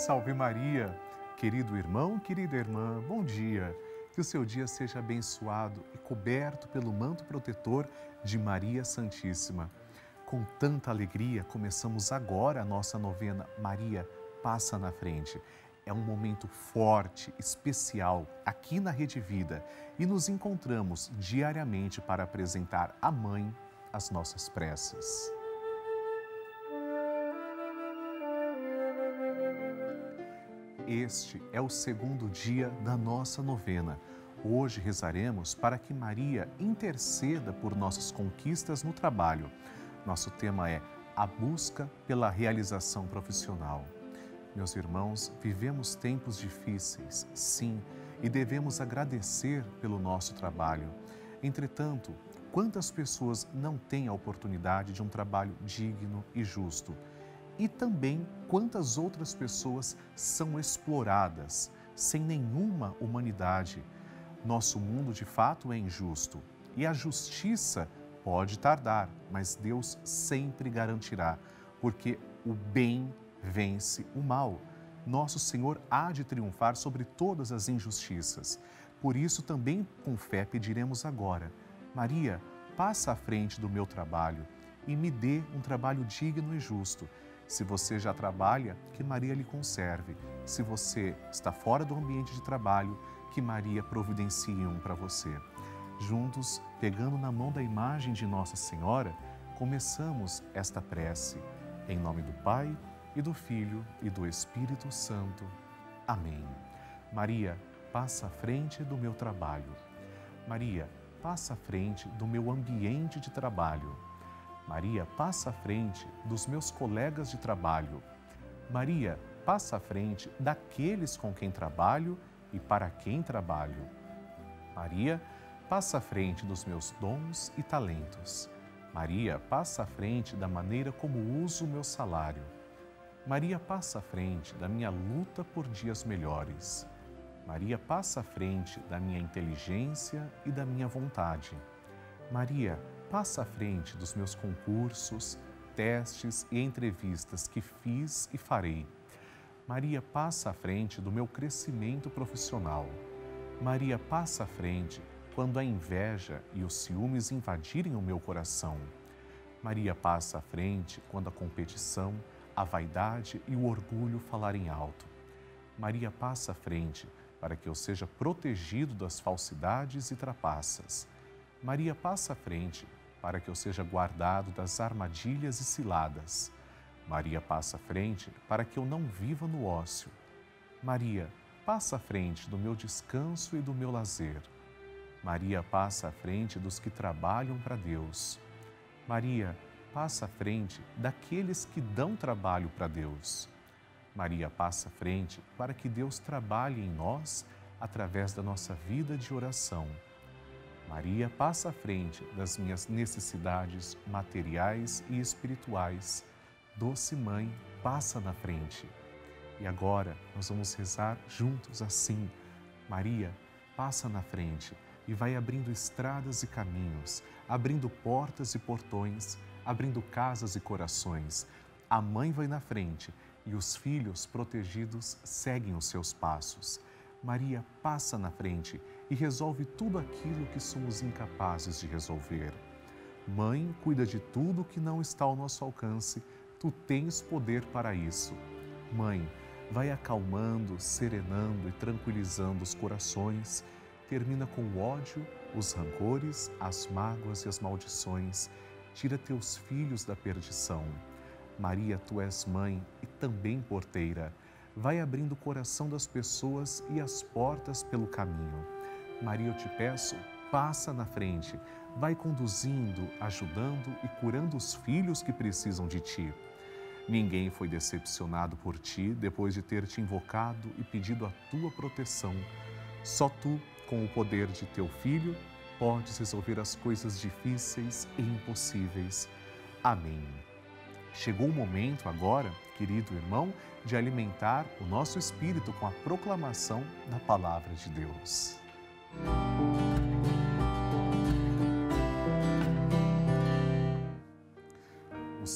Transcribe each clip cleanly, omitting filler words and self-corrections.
Salve Maria! Querido irmão, querida irmã, bom dia! Que o seu dia seja abençoado e coberto pelo manto protetor de Maria Santíssima. Com tanta alegria, começamos agora a nossa novena Maria Passa na Frente. É um momento forte, especial, aqui na Rede Vida e nos encontramos diariamente para apresentar à Mãe as nossas preces. Este é o segundo dia da nossa novena. Hoje rezaremos para que Maria interceda por nossas conquistas no trabalho. Nosso tema é a busca pela realização profissional. Meus irmãos, vivemos tempos difíceis, sim, e devemos agradecer pelo nosso trabalho. Entretanto, quantas pessoas não têm a oportunidade de um trabalho digno e justo? E também quantas outras pessoas são exploradas, sem nenhuma humanidade. Nosso mundo de fato é injusto e a justiça pode tardar, mas Deus sempre garantirá, porque o bem vence o mal. Nosso Senhor há de triunfar sobre todas as injustiças. Por isso também com fé pediremos agora: Maria, passa à frente do meu trabalho e me dê um trabalho digno e justo. Se você já trabalha, que Maria lhe conserve. Se você está fora do ambiente de trabalho, que Maria providencie um para você. Juntos, pegando na mão da imagem de Nossa Senhora, começamos esta prece. Em nome do Pai, e do Filho, e do Espírito Santo. Amém. Maria, passa à frente do meu trabalho. Maria, passa à frente do meu ambiente de trabalho. Maria, passa à frente dos meus colegas de trabalho. Maria, passa à frente daqueles com quem trabalho e para quem trabalho. Maria, passa à frente dos meus dons e talentos. Maria, passa à frente da maneira como uso o meu salário. Maria, passa à frente da minha luta por dias melhores. Maria, passa à frente da minha inteligência e da minha vontade. Maria, passa à frente dos meus concursos, testes e entrevistas que fiz e farei. Maria, passa à frente do meu crescimento profissional. Maria, passa à frente quando a inveja e os ciúmes invadirem o meu coração. Maria, passa à frente quando a competição, a vaidade e o orgulho falarem alto. Maria, passa à frente para que eu seja protegido das falsidades e trapaças. Maria, passa à frente para que eu seja guardado das armadilhas e ciladas. Maria, passa à frente para que eu não viva no ócio. Maria, passa à frente do meu descanso e do meu lazer. Maria, passa à frente dos que trabalham para Deus. Maria, passa à frente daqueles que dão trabalho para Deus. Maria, passa à frente para que Deus trabalhe em nós através da nossa vida de oração. Maria, passa à frente das minhas necessidades materiais e espirituais. Doce Mãe, passa na frente. E agora nós vamos rezar juntos assim. Maria, passa na frente e vai abrindo estradas e caminhos, abrindo portas e portões, abrindo casas e corações. A Mãe vai na frente e os filhos protegidos seguem os seus passos. Maria, passa na frente e resolve tudo aquilo que somos incapazes de resolver. Mãe, cuida de tudo que não está ao nosso alcance, tu tens poder para isso. Mãe, vai acalmando, serenando e tranquilizando os corações, termina com o ódio, os rancores, as mágoas e as maldições, tira teus filhos da perdição. Maria, tu és mãe e também porteira, vai abrindo o coração das pessoas e as portas pelo caminho. Maria, eu te peço, passa na frente, vai conduzindo, ajudando e curando os filhos que precisam de ti. Ninguém foi decepcionado por ti depois de ter te invocado e pedido a tua proteção. Só tu, com o poder de teu Filho, podes resolver as coisas difíceis e impossíveis. Amém. Chegou o momento agora, querido irmão, de alimentar o nosso espírito com a proclamação da Palavra de Deus.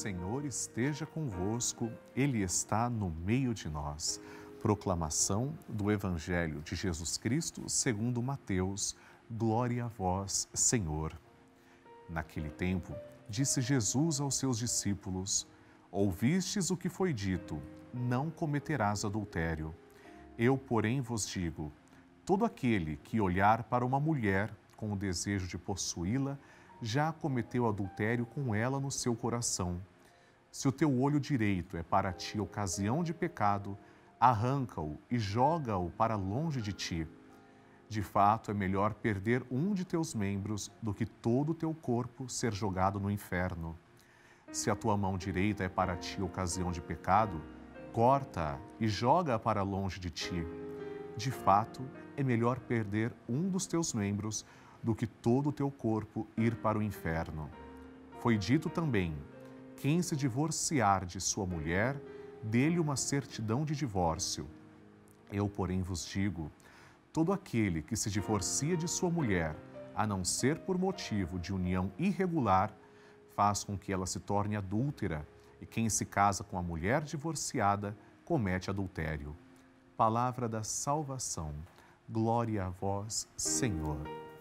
Senhor esteja convosco, Ele está no meio de nós. Proclamação do Evangelho de Jesus Cristo segundo Mateus. Glória a vós, Senhor. Naquele tempo, disse Jesus aos seus discípulos: Ouvistes o que foi dito, não cometerás adultério. Eu, porém, vos digo, todo aquele que olhar para uma mulher com o desejo de possuí-la, já cometeu adultério com ela no seu coração. Se o teu olho direito é para ti ocasião de pecado, arranca-o e joga-o para longe de ti. De fato, é melhor perder um de teus membros do que todo o teu corpo ser jogado no inferno. Se a tua mão direita é para ti ocasião de pecado, corta-a e joga-a para longe de ti. De fato, é melhor perder um dos teus membros do que todo o teu corpo ir para o inferno. Foi dito também: quem se divorciar de sua mulher, dê-lhe uma certidão de divórcio. Eu, porém, vos digo, todo aquele que se divorcia de sua mulher, a não ser por motivo de união irregular, faz com que ela se torne adúltera, e quem se casa com a mulher divorciada comete adultério. Palavra da salvação. Glória a vós, Senhor.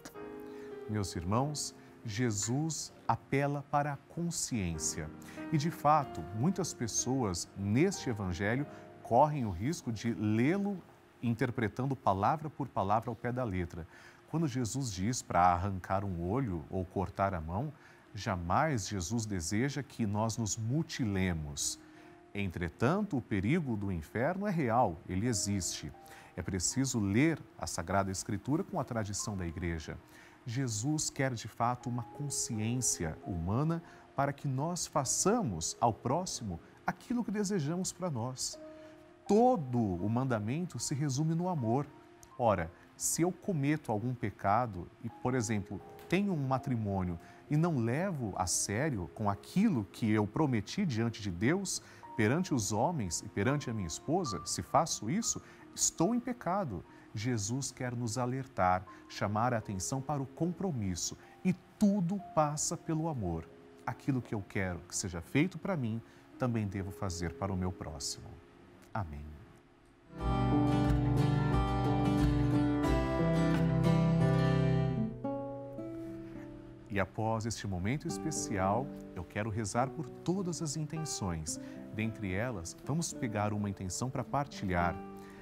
Meus irmãos, Jesus apela para a consciência. E, de fato, muitas pessoas neste Evangelho correm o risco de lê-lo interpretando palavra por palavra ao pé da letra. Quando Jesus diz para arrancar um olho ou cortar a mão, jamais Jesus deseja que nós nos mutilemos. Entretanto, o perigo do inferno é real, ele existe. É preciso ler a Sagrada Escritura com a tradição da Igreja. Jesus quer, de fato, uma consciência humana para que nós façamos ao próximo aquilo que desejamos para nós. Todo o mandamento se resume no amor. Ora, se eu cometo algum pecado e, por exemplo, tenho um matrimônio e não levo a sério com aquilo que eu prometi diante de Deus, perante os homens e perante a minha esposa, se faço isso, estou em pecado. Jesus quer nos alertar, chamar a atenção para o compromisso. E tudo passa pelo amor. Aquilo que eu quero que seja feito para mim, também devo fazer para o meu próximo. Amém. E após este momento especial, eu quero rezar por todas as intenções. Dentre elas, vamos pegar uma intenção para partilhar.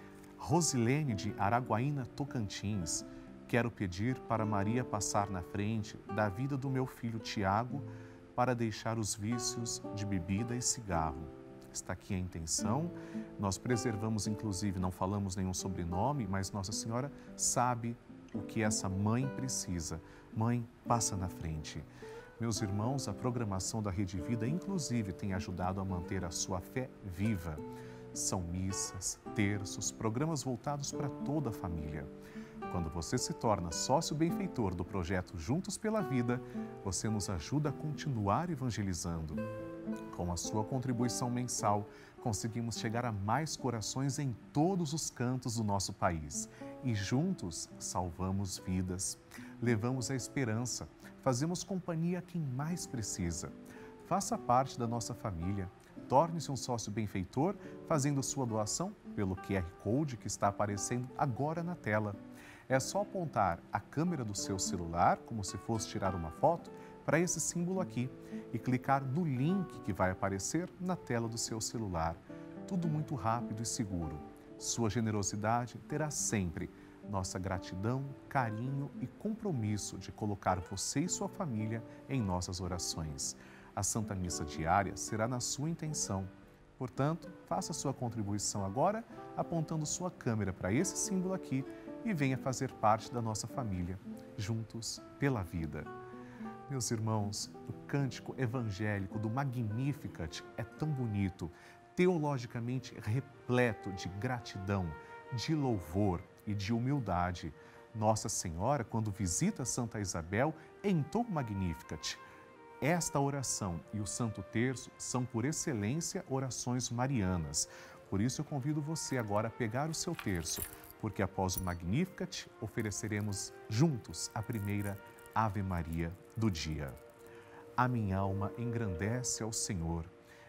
Rosilene de Araguaína, Tocantins, quero pedir para Maria passar na frente da vida do meu filho Tiago para deixar os vícios de bebida e cigarro. Está aqui a intenção. Nós preservamos, inclusive, não falamos nenhum sobrenome, mas Nossa Senhora sabe o que essa mãe precisa. Mãe, passa na frente. Meus irmãos, a programação da Rede Vida, inclusive, tem ajudado a manter a sua fé viva. São missas, terços, programas voltados para toda a família. Quando você se torna sócio benfeitor do projeto Juntos pela Vida, você nos ajuda a continuar evangelizando. Com a sua contribuição mensal, conseguimos chegar a mais corações em todos os cantos do nosso país. E juntos salvamos vidas, levamos a esperança, fazemos companhia a quem mais precisa. Faça parte da nossa família. Torne-se um sócio benfeitor fazendo sua doação pelo QR Code que está aparecendo agora na tela. É só apontar a câmera do seu celular, como se fosse tirar uma foto, para esse símbolo aqui e clicar no link que vai aparecer na tela do seu celular. Tudo muito rápido e seguro. Sua generosidade terá sempre nossa gratidão, carinho e compromisso de colocar você e sua família em nossas orações. A Santa Missa diária será na sua intenção. Portanto, faça sua contribuição agora, apontando sua câmera para esse símbolo aqui e venha fazer parte da nossa família, juntos pela vida. Meus irmãos, o cântico evangélico do Magnificat é tão bonito, teologicamente repleto de gratidão, de louvor e de humildade. Nossa Senhora, quando visita Santa Isabel, entoa o Magnificat. Esta oração e o Santo Terço são, por excelência, orações marianas. Por isso, eu convido você agora a pegar o seu terço, porque após o Magnificat, ofereceremos juntos a primeira Ave Maria do dia. A minha alma engrandece ao Senhor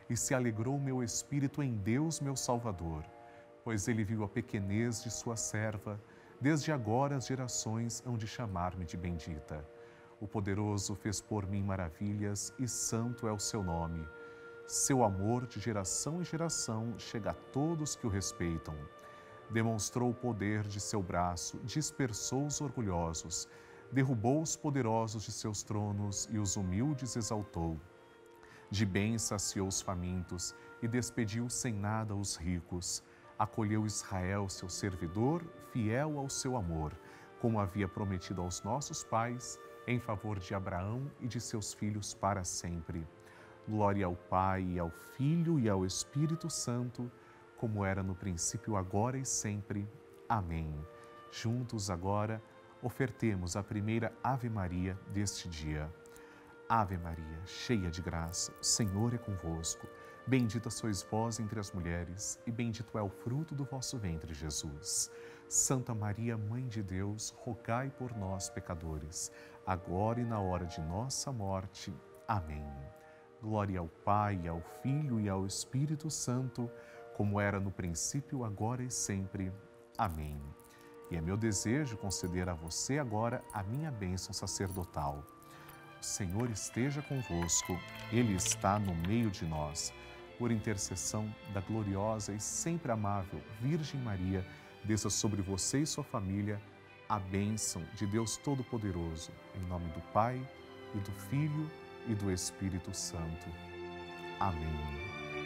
e se alegrou o meu espírito em Deus, meu Salvador, pois ele viu a pequenez de sua serva. Desde agora as gerações hão de chamar-me de bendita. O poderoso fez por mim maravilhas e santo é o seu nome. Seu amor de geração em geração chega a todos que o respeitam. Demonstrou o poder de seu braço, dispersou os orgulhosos, derrubou os poderosos de seus tronos e os humildes exaltou. De bem saciou os famintos e despediu sem nada os ricos. Acolheu Israel, seu servidor, fiel ao seu amor, como havia prometido aos nossos pais, em favor de Abraão e de seus filhos para sempre. Glória ao Pai, e ao Filho e ao Espírito Santo, como era no princípio, agora e sempre. Amém. Juntos agora, ofertemos a primeira Ave Maria deste dia. Ave Maria, cheia de graça, o Senhor é convosco. Bendita sois vós entre as mulheres, e bendito é o fruto do vosso ventre, Jesus. Santa Maria, Mãe de Deus, rogai por nós, pecadores, agora e na hora de nossa morte. Amém. Glória ao Pai, ao Filho e ao Espírito Santo, como era no princípio, agora e sempre. Amém. E é meu desejo conceder a você agora a minha bênção sacerdotal. O Senhor esteja convosco, Ele está no meio de nós. Por intercessão da gloriosa e sempre amável Virgem Maria, desça sobre você e sua família a bênção de Deus Todo-Poderoso, em nome do Pai, e do Filho, e do Espírito Santo. Amém.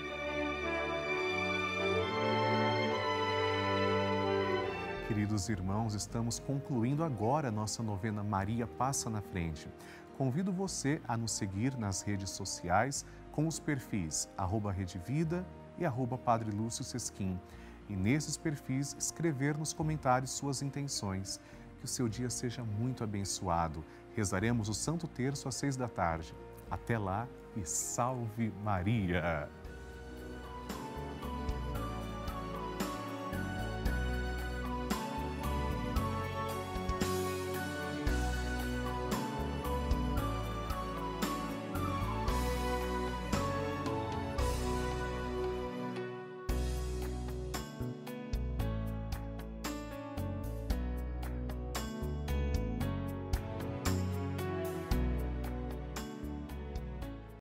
Queridos irmãos, estamos concluindo agora a nossa novena Maria Passa na Frente. Convido você a nos seguir nas redes sociais com os perfis @redevida e @Padre Lúcio Sesquim. E nesses perfis escrever nos comentários suas intenções. Que o seu dia seja muito abençoado. Rezaremos o Santo Terço às 6 da tarde. Até lá e salve Maria!